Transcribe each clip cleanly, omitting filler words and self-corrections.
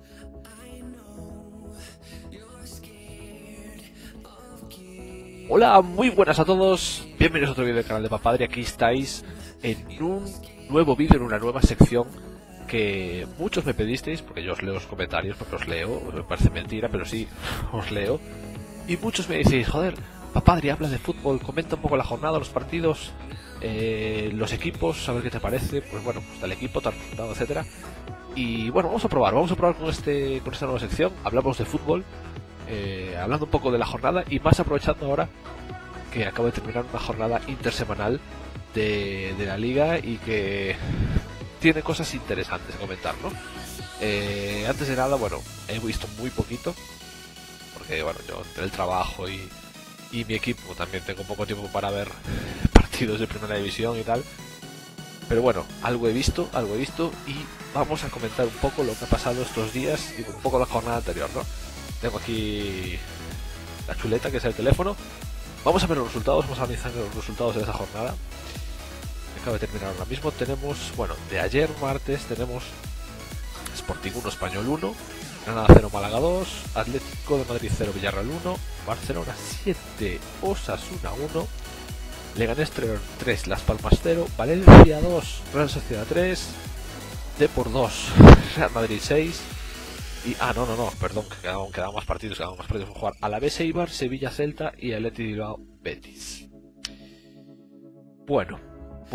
Hola, muy buenas a todos, bienvenidos a otro vídeo del canal de Papadri. Aquí estáis en un nuevo vídeo, en una nueva sección que muchos me pedisteis, porque yo os leo los comentarios, porque os leo, me parece mentira, pero sí, os leo. Y muchos me decís, joder, Papadri, habla de fútbol, comenta un poco la jornada, los partidos, los equipos, a ver qué te parece, pues bueno, pues del equipo, tal resultado, etcétera. Y bueno, vamos a probar con esta nueva sección. Hablamos de fútbol, hablando un poco de la jornada y más aprovechando ahora que acabo de terminar una jornada intersemanal de la liga y que tiene cosas interesantes a comentar, ¿no? Antes de nada, bueno, he visto muy poquito porque bueno, yo entre el trabajo y mi equipo también tengo poco tiempo para ver partidos de primera división y tal. Pero bueno, algo he visto y vamos a comentar un poco lo que ha pasado estos días y un poco la jornada anterior, ¿no? Tengo aquí la chuleta, que es el teléfono. Vamos a ver los resultados, vamos a analizar los resultados de esa jornada. Acabo de terminar ahora mismo. Tenemos, bueno, de ayer martes tenemos Sporting 1, Español 1, Granada 0, Málaga 2, Atlético de Madrid 0, Villarreal 1, Barcelona 7, Osasuna 1, Leganés 3, Las Palmas 0, Valencia 2, Real Sociedad 3, Depor 2, Real Madrid 6 y... perdón, que quedaban más partidos por jugar. Alavés Eibar, Sevilla Celta y Athletic Bilbao Betis. Bueno,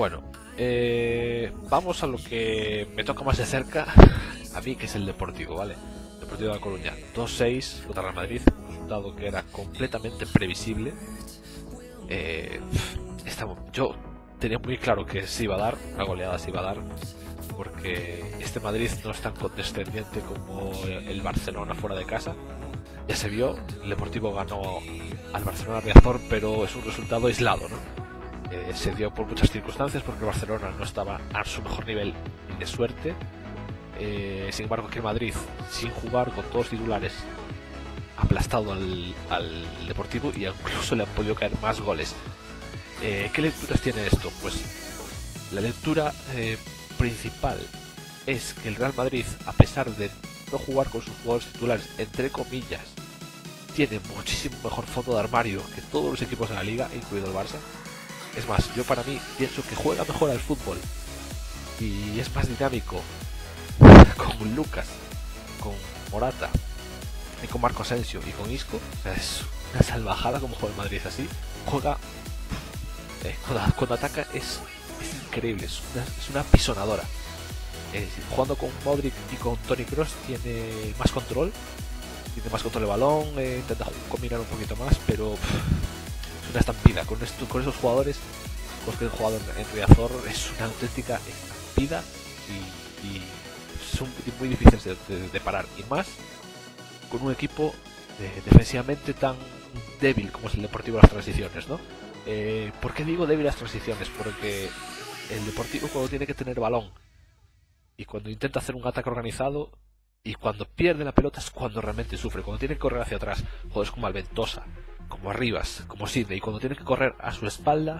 vamos a lo que me toca más de cerca a mí, que es el Deportivo, ¿vale? Deportivo de La Coruña 2-6 contra Real Madrid, un resultado que era completamente previsible. Yo tenía muy claro que se iba a dar, una goleada se iba a dar, porque este Madrid no es tan condescendiente como el Barcelona fuera de casa. Ya se vio, el Deportivo ganó al Barcelona Riazor, pero es un resultado aislado, ¿no? Se dio por muchas circunstancias, porque el Barcelona no estaba a su mejor nivel de suerte. Sin embargo, que el Madrid, sin jugar, con todos titulares, ha aplastado al Deportivo y incluso le han podido caer más goles. ¿Qué lecturas tiene esto? Pues la lectura principal es que el Real Madrid, a pesar de no jugar con sus jugadores titulares, entre comillas, tiene muchísimo mejor fondo de armario que todos los equipos de la liga, incluido el Barça. Es más, yo para mí pienso que juega mejor al fútbol y es más dinámico con Lucas, con Morata y con Marco Asensio y con Isco. O sea, es una salvajada como juega el Madrid así. Juega cuando ataca es increíble, es una pisonadora. Jugando con Modric y con Toni Kroos tiene más control de balón, intenta combinar un poquito más, pero es una estampida. Con esos jugadores con los que he jugado en Riazor es una auténtica estampida y son muy difíciles de parar, y más con un equipo defensivamente tan débil como es el Deportivo de las transiciones, ¿no? ¿Por qué digo débil las transiciones? Porque el Deportivo, cuando tiene que tener balón y cuando intenta hacer un ataque organizado y cuando pierde la pelota, es cuando realmente sufre. Cuando tiene que correr hacia atrás, jugadores como Alventosa, como Arribas, como Sidney, y cuando tiene que correr a su espalda,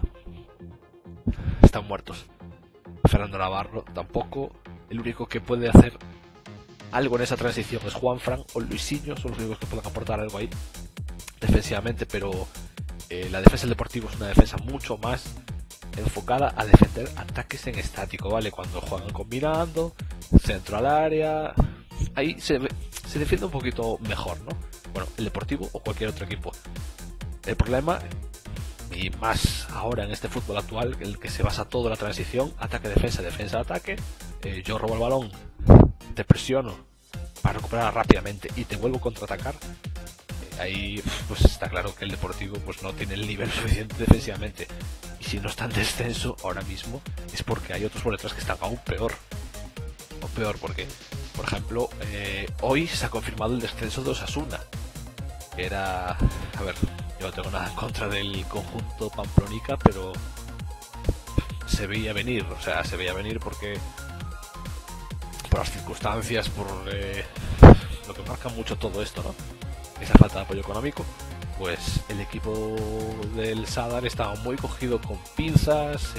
están muertos. Fernando Navarro tampoco. El único que puede hacer algo en esa transición es Juanfran o Luisinho, son los únicos que pueden aportar algo ahí defensivamente, pero la defensa del Deportivo es una defensa mucho más enfocada a defender ataques en estático, ¿vale? Cuando juegan combinando, centro al área, ahí se defiende un poquito mejor, ¿no? Bueno, el Deportivo o cualquier otro equipo. El problema, y más ahora en este fútbol actual, el que se basa todo en la transición, ataque-defensa, defensa-ataque, yo robo el balón, te presiono para recuperar rápidamente y te vuelvo a contraatacar. Ahí pues está claro que el Deportivo pues no tiene el nivel suficiente defensivamente, y si no está en descenso ahora mismo es porque hay otros por detrás que están aún peor porque, por ejemplo, hoy se ha confirmado el descenso de Osasuna, que era, a ver, yo no tengo nada en contra del conjunto pamplonica, pero se veía venir, porque por las circunstancias, por lo que marca mucho todo esto, ¿no? Esa falta de apoyo económico, pues el equipo del Sadar estaba muy cogido con pinzas,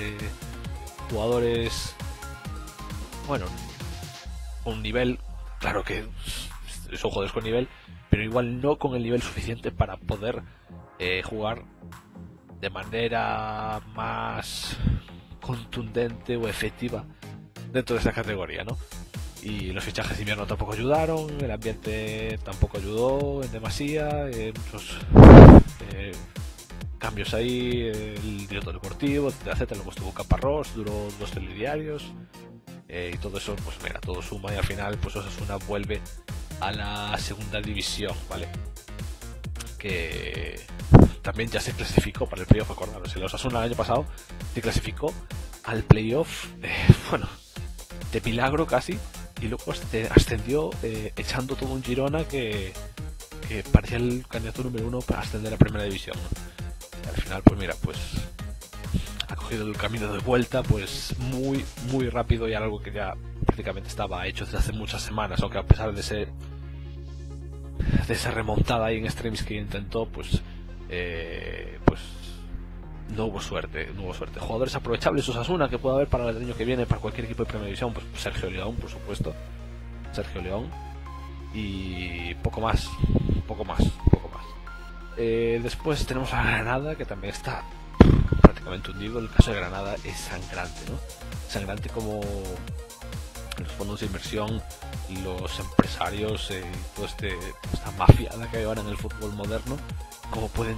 jugadores, bueno, un nivel, claro que son jugadores con nivel, pero igual no con el nivel suficiente para poder jugar de manera más contundente o efectiva dentro de esa categoría, ¿no? Y los fichajes de invierno tampoco ayudaron, el ambiente tampoco ayudó en demasía, muchos cambios ahí, el director deportivo, etcétera, luego estuvo Caparrós, duró 2 telediarios, y todo eso, pues mira, todo suma y al final pues Osasuna vuelve a la segunda división, ¿vale? Que también ya se clasificó para el playoff, acordaros, el Osasuna el año pasado se clasificó al playoff, bueno, de milagro casi, y luego ascendió echando todo un Girona que parecía el candidato número 1 para ascender a la primera división, ¿no? Y al final pues mira, pues ha cogido el camino de vuelta pues muy muy rápido, y algo que ya prácticamente estaba hecho desde hace muchas semanas, aunque a pesar de esa remontada ahí en extremis que intentó, pues no hubo suerte. Jugadores aprovechables Osasuna que pueda haber para el año que viene para cualquier equipo de primera división, pues Sergio León, por supuesto, y poco más. Después tenemos a Granada, que también está prácticamente hundido. El caso de Granada es sangrante, ¿no? Sangrante como los fondos de inversión, los empresarios, toda esta mafiada que hay ahora en el fútbol moderno, como pueden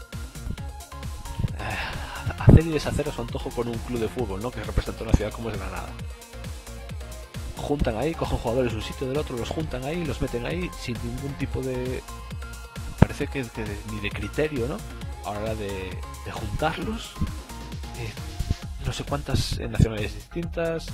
hacer y deshacer a su antojo con un club de fútbol, ¿no? Que representa una ciudad como es Granada. Juntan ahí, cogen jugadores de un sitio del otro, los juntan ahí, los meten ahí sin ningún tipo de... parece que ni de criterio, ¿no? A la hora de juntarlos. No sé cuántas nacionalidades distintas.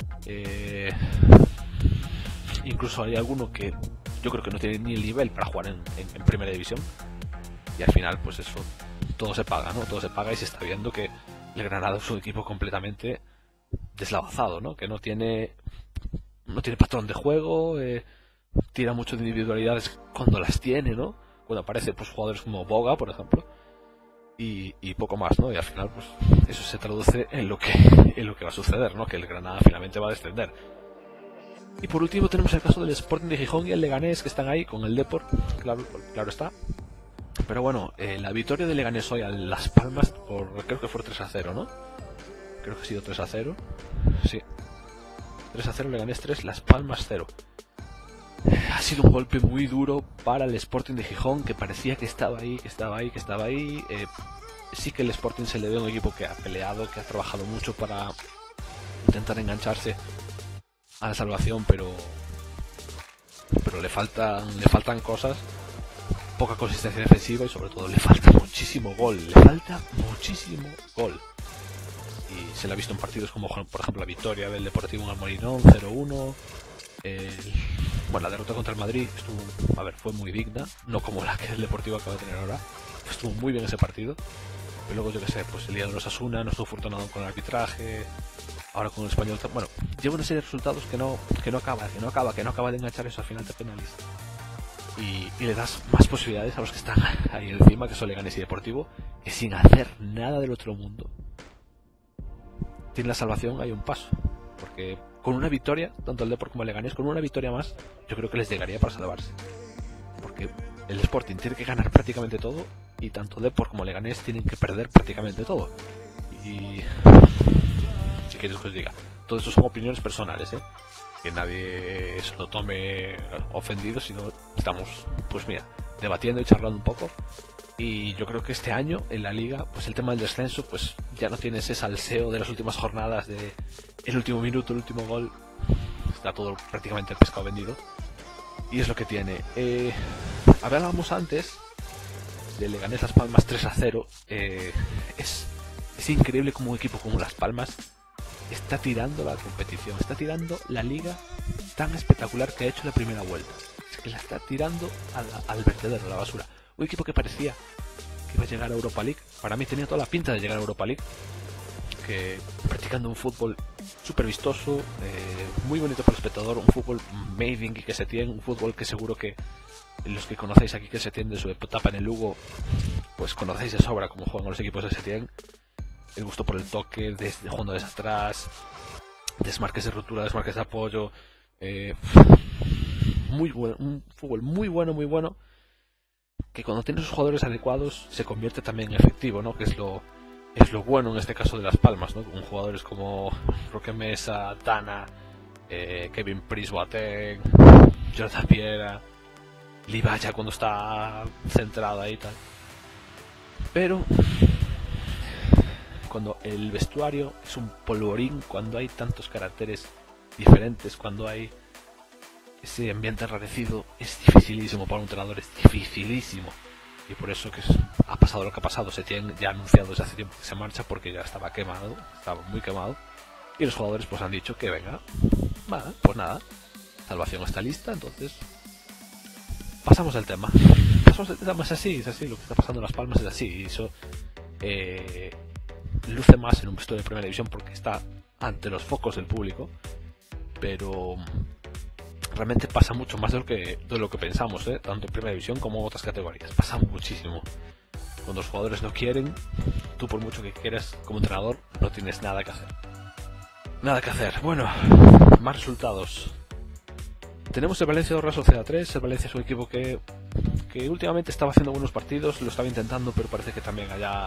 Incluso hay alguno que yo creo que no tiene ni el nivel para jugar en primera división. Y al final pues eso, todo se paga, ¿no? Todo se paga, y se está viendo que el Granada es un equipo completamente deslavazado, ¿no? Que no tiene patrón de juego, tira mucho de individualidades cuando las tiene, ¿no? Cuando aparece pues jugadores como Boga, por ejemplo, y poco más, ¿no? Y al final pues eso se traduce en lo que va a suceder, ¿no? Que el Granada finalmente va a descender. Y por último tenemos el caso del Sporting de Gijón y el Leganés, que están ahí con el Depor, claro está. Pero bueno, la victoria de Leganés hoy a Las Palmas, creo que fue 3-0, ¿no? Creo que ha sido 3-0. Sí. 3-0 Leganés 3, Las Palmas 0. Ha sido un golpe muy duro para el Sporting de Gijón, que parecía que estaba ahí. Sí que el Sporting se le ve un equipo que ha peleado, que ha trabajado mucho para intentar engancharse a la salvación, pero le faltan cosas, poca consistencia defensiva, y sobre todo le falta muchísimo gol. Y se le ha visto en partidos como por ejemplo la victoria del Deportivo en Almorinón 0-1. La derrota contra el Madrid fue muy digna, no como la que el Deportivo acaba de tener ahora. Estuvo muy bien ese partido. Pero luego, yo que sé, pues el día de los Osasuna no estuvo afortunado con el arbitraje. Ahora con el Español, bueno, lleva una serie de resultados que no acaba de enganchar, eso al final te penaliza. Y le das más posibilidades a los que están ahí encima, que son Leganés y Deportivo, que sin hacer nada del otro mundo tiene la salvación. Hay un paso, porque con una victoria, tanto el Depor como el Leganés, con una victoria más, yo creo que les llegaría para salvarse, porque el Sporting tiene que ganar prácticamente todo, y tanto Depor como Leganés tienen que perder prácticamente todo. Y si queréis que os diga, todo esto son opiniones personales, que nadie se lo tome ofendido, sino estamos, pues mira, debatiendo y charlando un poco. Y yo creo que este año en la liga, pues el tema del descenso, pues ya no tiene ese salseo de las últimas jornadas, de el último minuto, el último gol. Está todo prácticamente el pescado vendido, y es lo que tiene. Hablábamos antes de Leganés Las Palmas 3-0. Es increíble como un equipo como Las Palmas está tirando la competición, está tirando la liga tan espectacular que ha hecho la primera vuelta. Es que la está tirando al vertedero, a la basura. Un equipo que parecía que iba a llegar a Europa League, para mí tenía toda la pinta de llegar a Europa League, que practicando un fútbol súper vistoso, muy bonito para el espectador, un fútbol made in Quique Setién, un fútbol que seguro que los que conocéis a Quique Setién de su etapa en el Lugo, pues conocéis de sobra cómo juegan los equipos de Setién. El gusto por el toque, jugando desde atrás, desmarques de ruptura, desmarques de apoyo, un fútbol muy bueno, que cuando tienes los jugadores adecuados se convierte también en efectivo, ¿no? Que es lo bueno en este caso de Las Palmas, ¿no? Con jugadores como Roque Mesa, Tana, Kevin Prince Boateng, Jordan Piera, Libaya cuando está centrado ahí y tal. Pero cuando el vestuario es un polvorín, cuando hay tantos caracteres diferentes, cuando hay ese ambiente enrarecido, es dificilísimo para un entrenador, es dificilísimo. Y por eso que ha pasado lo que ha pasado. Setién ya ha anunciado desde hace tiempo que se marcha porque ya estaba quemado, estaba muy quemado. Y los jugadores pues han dicho que venga, pues nada, Salvación está lista, entonces pasamos el tema. Es así, lo que está pasando en Las Palmas es así. Y eso luce más en un vestuario de primera división porque está ante los focos del público, pero realmente pasa mucho más de lo que pensamos, tanto en primera división como en otras categorías. Pasa muchísimo. Cuando los jugadores no quieren, tú por mucho que quieras como entrenador, no tienes nada que hacer. Bueno, más resultados. Tenemos el Valencia 2 Real Sociedad 3. El Valencia es un equipo que últimamente estaba haciendo buenos partidos, lo estaba intentando, pero parece que también ya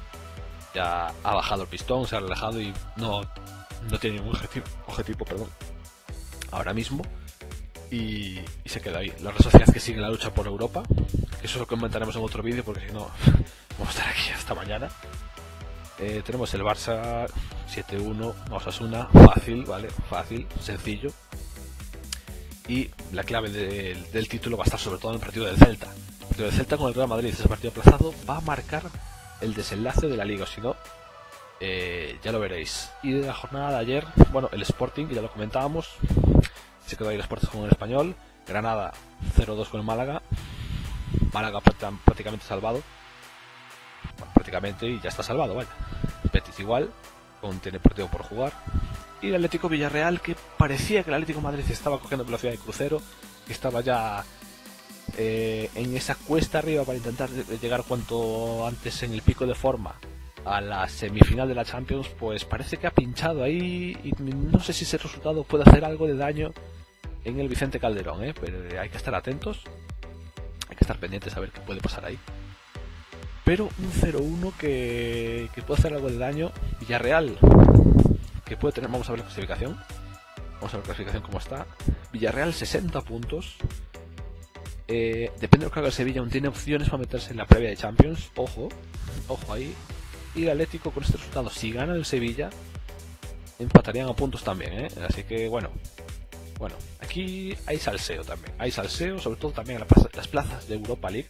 ha bajado el pistón, se ha relajado y no tiene ningún objetivo ahora mismo. Y se queda ahí. La Real Sociedad que sigue la lucha por Europa, que eso lo comentaremos en otro vídeo porque si no vamos a estar aquí hasta mañana. Tenemos el Barça 7-1, Osasuna, fácil, sencillo. Y la clave del título va a estar sobre todo en el partido del Celta. El partido del Celta con el Real Madrid, ese partido aplazado, va a marcar el desenlace de la liga, o si no, ya lo veréis. Y de la jornada de ayer, bueno, el Sporting, ya lo comentábamos, se quedó ahí las puertas con el Español. Granada 0-2 con el Málaga. Málaga prácticamente salvado. Bueno, prácticamente y ya está salvado, vaya. Betis igual, tiene partido por jugar. Y el Atlético Villarreal, que parecía que el Atlético Madrid estaba cogiendo velocidad de crucero, que estaba ya en esa cuesta arriba para intentar llegar cuanto antes en el pico de forma a la semifinal de la Champions, pues parece que ha pinchado ahí y no sé si ese resultado puede hacer algo de daño en el Vicente Calderón, pero hay que estar atentos, hay que estar pendientes a ver qué puede pasar ahí. Pero un 0-1 que puede hacer algo de daño. Villarreal, que puede tener, vamos a ver la clasificación cómo está. Villarreal 60 puntos. Depende de lo que haga el Sevilla, aún tiene opciones para meterse en la previa de Champions. Ojo ahí. Y el Atlético con este resultado, si gana el Sevilla, empatarían a puntos también, así que bueno, aquí hay salseo también. Hay salseo, sobre todo también en las plazas de Europa League.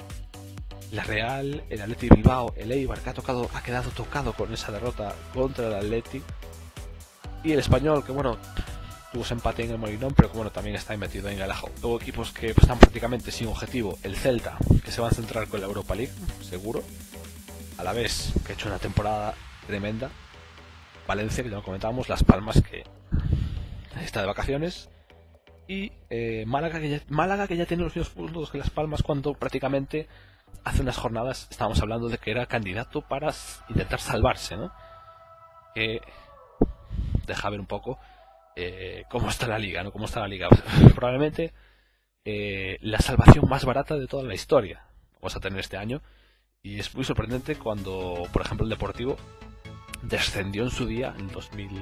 La Real, el Athletic Bilbao, el Eibar, que ha quedado tocado con esa derrota contra el Athletic. Y el Español, que bueno, tuvo ese empate en el Molinón, pero que bueno, también está metido en el ajo. Luego equipos que están prácticamente sin objetivo. El Celta, que se va a centrar con la Europa League, seguro. A la vez, que ha hecho una temporada tremenda. Valencia, que ya lo comentábamos. Las Palmas, que está de vacaciones. Y Málaga, que ya tiene los mismos puntos que Las Palmas, cuando prácticamente hace unas jornadas estábamos hablando de que era candidato para intentar salvarse, ¿no? Que deja ver un poco cómo está la liga, ¿no? Cómo está la liga. Probablemente la salvación más barata de toda la historia vamos a tener este año. Y es muy sorprendente cuando, por ejemplo, el Deportivo descendió en su día, en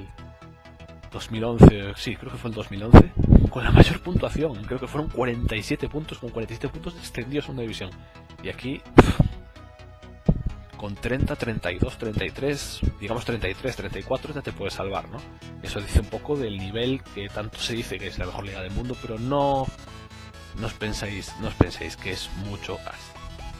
2011, sí, creo que fue el 2011, con la mayor puntuación. Creo que fueron 47 puntos, con 47 puntos descendió a segunda división. Y aquí, con 30, 32, 33, digamos 33, 34, ya te puedes salvar, ¿no? Eso dice un poco del nivel que tanto se dice que es la mejor liga del mundo, pero no os penséis que es mucho así.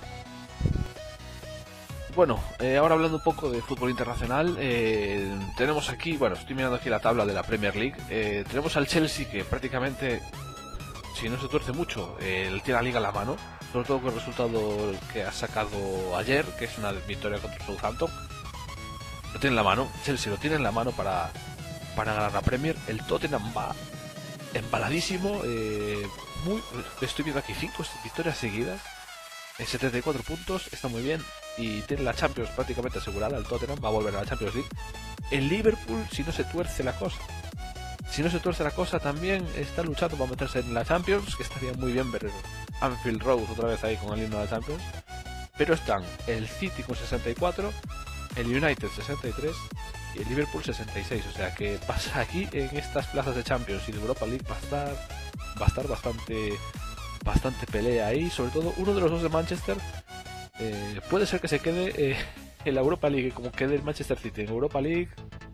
Bueno, ahora hablando un poco de fútbol internacional, tenemos aquí, bueno, estoy mirando aquí la tabla de la Premier League. Tenemos al Chelsea, que prácticamente, si no se tuerce mucho, tiene la liga en la mano, sobre todo con el resultado que ha sacado ayer, que es una victoria contra el Southampton. Lo tiene en la mano, Chelsea lo tiene en la mano para ganar la Premier. El Tottenham va embaladísimo, estoy viendo aquí 5 victorias seguidas, 74 puntos, está muy bien. Y tiene la Champions prácticamente asegurada. El Tottenham va a volver a la Champions League. El Liverpool, si no se tuerce la cosa, Si no se tuerce la cosa, también está luchando para meterse en la Champions, que estaría muy bien ver Anfield Road otra vez ahí con el himno de la Champions. Pero están el City con 64, el United 63 y el Liverpool 66. O sea que pasa aquí en estas plazas de Champions y de Europa League va a estar bastante pelea ahí. Sobre todo uno de los dos de Manchester puede ser que se quede en la Europa League, como quede el Manchester City en Europa League.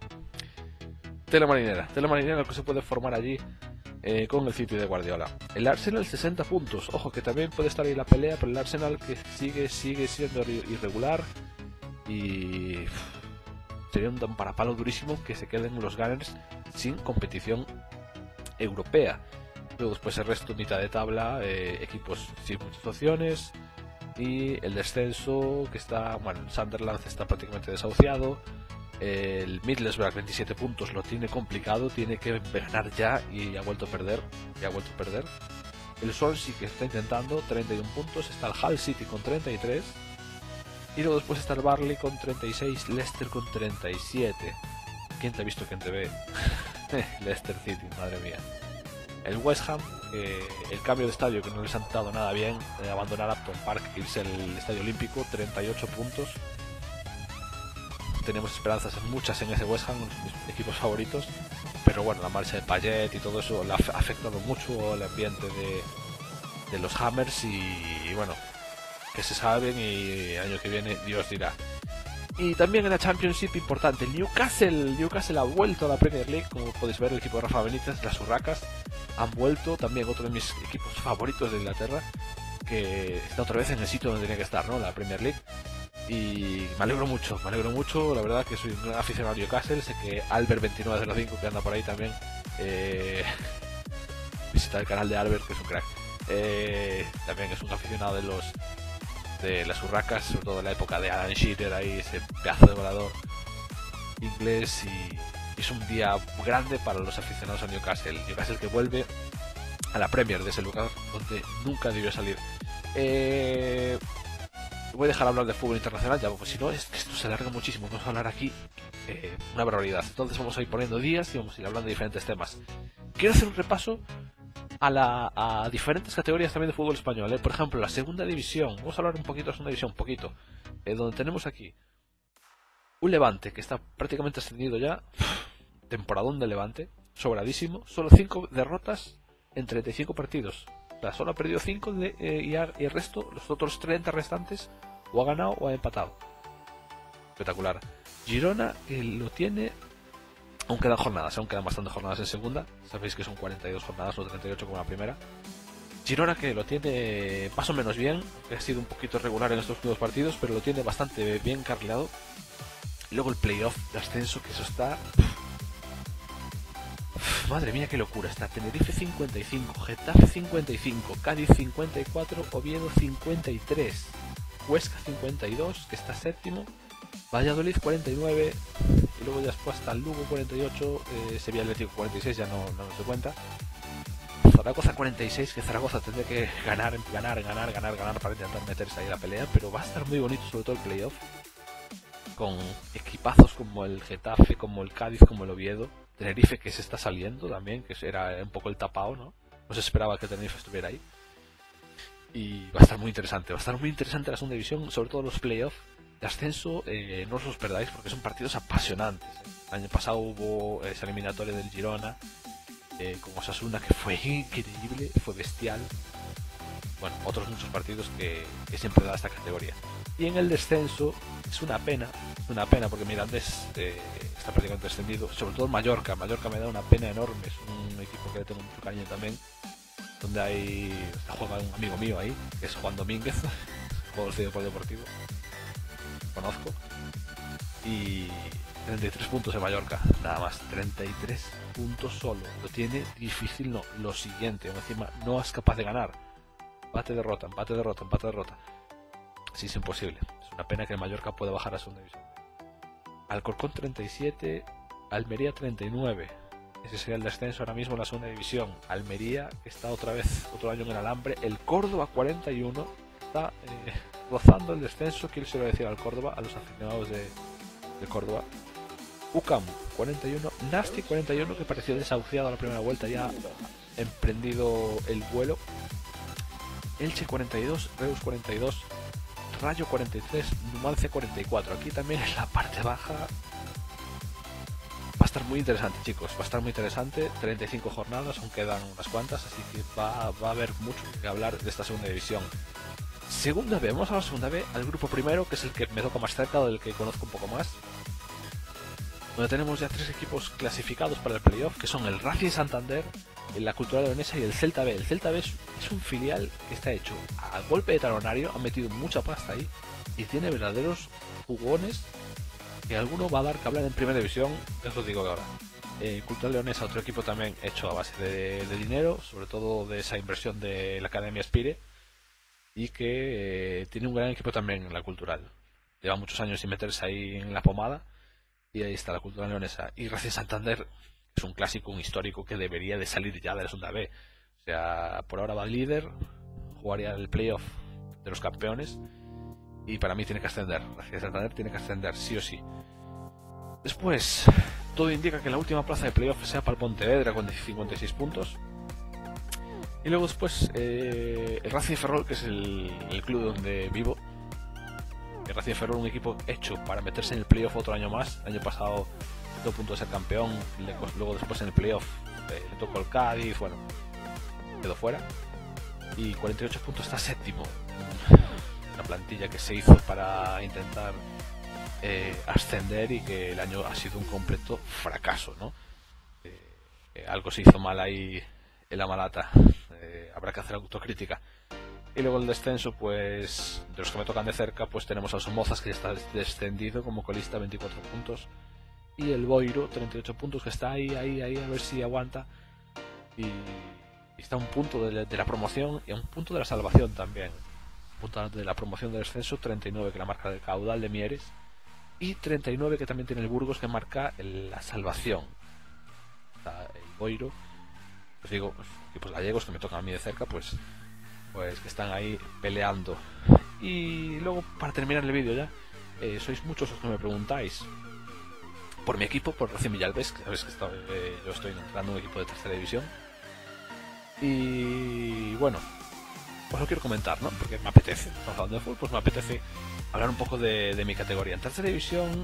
Tela marinera que se puede formar allí con el City de Guardiola. El Arsenal 60 puntos, ojo que también puede estar ahí la pelea, pero el Arsenal que sigue siendo irregular y sería un parapalo durísimo que se queden los Gunners sin competición europea. Luego después el resto mitad de tabla, equipos sin muchas opciones y el descenso que está, bueno, Sunderland está prácticamente desahuciado. El Middlesbrough 27 puntos lo tiene complicado, tiene que ganar ya y ha vuelto a perder. El Swansea que está intentando 31 puntos, está el Hull City con 33 y luego después está el Burnley con 36, Leicester con 37. ¿Quién te ha visto? ¿Quién te ve? Leicester City, madre mía. El West Ham, el cambio de estadio que no les ha dado nada bien, abandonar Upton Park e irse al Estadio Olímpico, 38 puntos. Tenemos esperanzas muchas en ese West Ham, mis equipos favoritos, pero bueno, la marcha de Payet y todo eso le ha afectado mucho al ambiente de los Hammers y bueno, que se salven y el año que viene Dios dirá. Y también en la Championship importante, el Newcastle ha vuelto a la Premier League, como podéis ver el equipo de Rafa Benítez, las Urracas han vuelto, también otro de mis equipos favoritos de Inglaterra, que está otra vez en el sitio donde tenía que estar, ¿no? La Premier League. Y me alegro mucho, la verdad que soy un aficionado a Newcastle, sé que Albert2905 que anda por ahí también, visita el canal de Albert, que es un crack, también es un aficionado de las Urracas, sobre todo de la época de Alan Shearer, ahí ese pedazo de volador inglés, y es un día grande para los aficionados a Newcastle que vuelve a la Premier, de ese lugar donde nunca debió salir. Voy a dejar hablar de fútbol internacional ya, porque si no esto se alarga muchísimo, vamos a hablar aquí una barbaridad. Entonces vamos a ir poniendo días y vamos a ir hablando de diferentes temas. Quiero hacer un repaso a diferentes categorías también de fútbol español, por ejemplo la segunda división. Vamos a hablar un poquito de la segunda división, donde tenemos aquí un Levante que está prácticamente ascendido ya, temporadón de Levante, sobradísimo, solo 5 derrotas en 35 partidos. O sea, solo ha perdido 5 y el resto, los otros 30 restantes, o ha ganado o ha empatado. Espectacular. Girona, que lo tiene, aún quedan bastantes jornadas en segunda. Sabéis que son 42 jornadas, no 38 como la primera. Girona que lo tiene más o menos bien, que ha sido un poquito irregular en estos últimos partidos, pero lo tiene bastante bien carrilado. Y luego el playoff de ascenso, que eso está... Madre mía, qué locura. Está Tenerife 55, Getafe 55, Cádiz 54, Oviedo 53, Huesca 52, que está séptimo, Valladolid 49, y luego ya después está el Lugo 48, Sevilla Atlético 46, ya no se cuenta. Zaragoza 46, que Zaragoza tendría que ganar para intentar meterse ahí en la pelea, pero va a estar muy bonito, sobre todo el playoff, con equipazos como el Getafe, como el Cádiz, como el Oviedo. Tenerife que se está saliendo también, que era un poco el tapado, ¿no? No se esperaba que Tenerife estuviera ahí. Y va a estar muy interesante la segunda división, sobre todo los playoffs de ascenso, no os los perdáis porque son partidos apasionantes. El año pasado hubo esa eliminatoria del Girona, con Osasuna, que fue increíble, fue bestial. Bueno, otros muchos partidos que siempre da esta categoría. Y en el descenso es una pena porque Mirandés está prácticamente descendido, sobre todo Mallorca me da una pena enorme, es un equipo que le tengo mucho cariño también, donde juega un amigo mío ahí, que es Juan Domínguez, jugador de Deportivo, conozco, y 33 puntos en Mallorca, nada más, 33 puntos solo, lo tiene difícil, no, lo siguiente, encima no es capaz de ganar, empate, derrota, sí, es imposible. Es una pena que el Mallorca pueda bajar a segunda división. Alcorcón 37, Almería 39. Ese sería el descenso ahora mismo en la segunda división. Almería, que está otra vez, otro año en el alambre. El Córdoba 41 está rozando el descenso. Quiero decir al Córdoba, a los aficionados de Córdoba. UCAM 41, Nasty 41, que pareció desahuciado a la primera vuelta, ya ha emprendido el vuelo. Elche 42, Reus 42, Rayo 43, Numancia 44. Aquí también en la parte baja va a estar muy interesante, chicos. Va a estar muy interesante. 35 jornadas, aún quedan unas cuantas, así que va a haber mucho que hablar de esta segunda división. Segunda B, vamos a la segunda B, al grupo primero, que es el que me toca más cerca, del que conozco un poco más, donde tenemos ya 3 equipos clasificados para el playoff, que son el Racing Santander, la Cultural Leonesa y el Celta B. El Celta B es un filial que está hecho a golpe de talonario, han metido mucha pasta ahí y tiene verdaderos jugones que alguno va a dar que hablar en primera división, eso os digo que ahora. Cultural Leonesa, otro equipo también hecho a base de dinero, sobre todo de esa inversión de la Academia Spire, y que tiene un gran equipo también en la Cultural. Lleva muchos años sin meterse ahí en la pomada, y ahí está la Cultural Leonesa. Y Racing Santander es un clásico, un histórico que debería de salir ya de la segunda B. O sea, por ahora va líder, jugaría el playoff de los campeones, y para mí tiene que ascender. Racing Santander tiene que ascender sí o sí. Después, todo indica que la última plaza de playoff sea para el Pontevedra con 56 puntos. Y luego después el Racing de Ferrol, que es el club donde vivo. El Racing de Ferrol, un equipo hecho para meterse en el playoff otro año más. El año pasado estuvo a punto de ser campeón, luego después en el playoff le tocó el Cádiz, bueno, quedó fuera. Y 48 puntos, está séptimo. Una plantilla que se hizo para intentar ascender, y que el año ha sido un completo fracaso, ¿no? Algo se hizo mal ahí en la malata, habrá que hacer autocrítica. Y luego el descenso, pues de los que me tocan de cerca, pues tenemos a Somozas, que ya está descendido como colista, 24 puntos, y el Boiro 38 puntos, que está ahí a ver si aguanta, y está a un punto de la promoción y a un punto de la salvación también. Un punto de la promoción del descenso, 39 que la marca del Caudal de Mieres, y 39 que también tiene el Burgos, que marca la salvación. Está el Boiro, os digo, los equipos gallegos que me tocan a mí de cerca, pues que están ahí peleando. Y luego, para terminar el vídeo ya, sois muchos los que me preguntáis por mi equipo, por Racing Villalbés, que sabéis que yo estoy entrando en un equipo de tercera división. Y bueno, os lo quiero comentar, ¿no? Porque me apetece, estamos hablando de fútbol, pues me apetece hablar un poco de mi categoría. En tercera división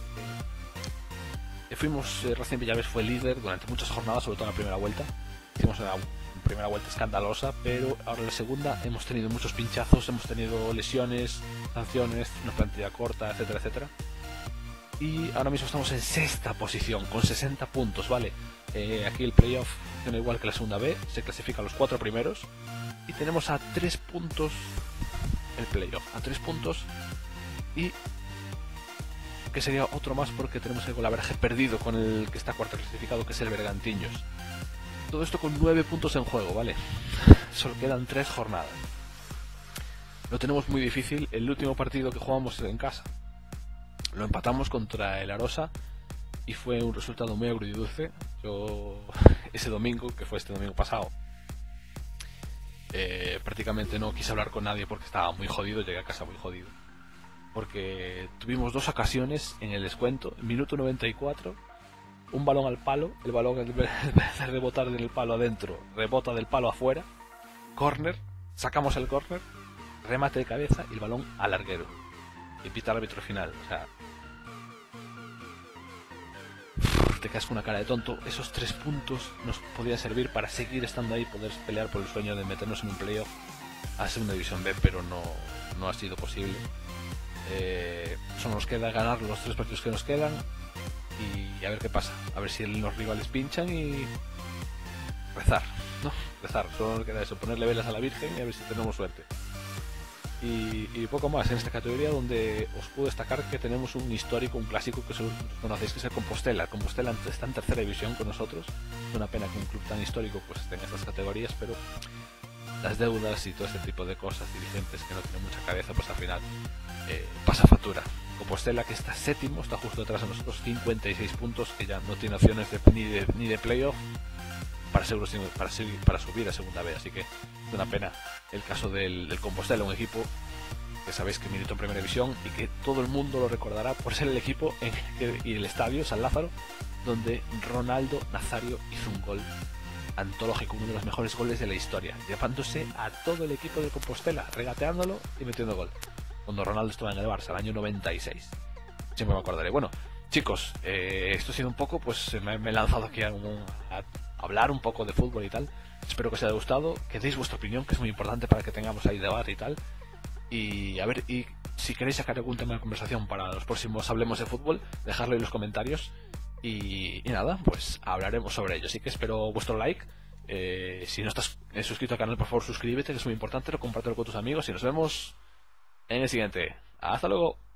Racing Villalbés fue líder durante muchas jornadas, sobre todo en la primera vuelta. Hicimos una primera vuelta escandalosa, pero ahora en la segunda hemos tenido muchos pinchazos, hemos tenido lesiones, sanciones, una plantilla corta, etcétera, etcétera. Y ahora mismo estamos en sexta posición, con 60 puntos, ¿vale? Aquí el playoff funciona igual que la segunda B, se clasifican los 4 primeros, y tenemos a 3 puntos el playoff, a 3 puntos, y que sería otro más porque tenemos el golaveraje perdido con el que está cuarto clasificado, que es el Bergantiños. Todo esto con 9 puntos en juego, ¿vale? Solo quedan 3 jornadas. Lo tenemos muy difícil. El último partido que jugamos en casa lo empatamos contra el Arosa y fue un resultado muy agridulce. Yo ese domingo, que fue este domingo pasado, prácticamente no quise hablar con nadie porque estaba muy jodido. Llegué a casa muy jodido porque tuvimos 2 ocasiones en el descuento. Minuto 94, un balón al palo, el balón en vez de rebotar del palo adentro, rebota del palo afuera, córner, sacamos el córner, remate de cabeza y el balón al larguero, y pita el árbitro final. O sea, te quedas con una cara de tonto. Esos 3 puntos nos podían servir para seguir estando ahí, poder pelear por el sueño de meternos en un playoff a segunda división B, pero no ha sido posible. Solo nos queda ganar los 3 partidos que nos quedan y a ver qué pasa, a ver si los rivales pinchan y rezar, ¿no? Rezar, solo nos queda eso, ponerle velas a la Virgen y a ver si tenemos suerte. Y poco más en esta categoría, donde os puedo destacar que tenemos un histórico, un clásico que solo conocéis, que es el Compostela. El Compostela está en tercera división con nosotros. Es una pena que un club tan histórico pues esté en estas categorías, pero las deudas y todo este tipo de cosas, dirigentes que no tienen mucha cabeza, pues al final pasa factura. Compostela, que está séptimo, está justo detrás de nosotros, 56 puntos, que ya no tiene opciones ni de playoff para subir a segunda B, así que es una pena el caso del Compostela, un equipo que sabéis que militó en Primera División y que todo el mundo lo recordará por ser el equipo y el estadio San Lázaro donde Ronaldo Nazario hizo un gol antológico, uno de los mejores goles de la historia, llevándose a todo el equipo de Compostela, regateándolo y metiendo gol, cuando Ronaldo estaba en el Barça, el año 96. Siempre me acordaré. Bueno, chicos, esto ha sido un poco, pues me he lanzado aquí a hablar un poco de fútbol y tal. Espero que os haya gustado, que deis vuestra opinión, que es muy importante para que tengamos ahí debate y tal. Y a ver, y si queréis sacar algún tema de conversación para los próximos Hablemos de Fútbol, dejadlo en los comentarios. Y nada, pues hablaremos sobre ello. Así que espero vuestro like. Si no estás suscrito al canal, por favor suscríbete, que es muy importante. Compártelo con tus amigos y nos vemos en el siguiente. Hasta luego.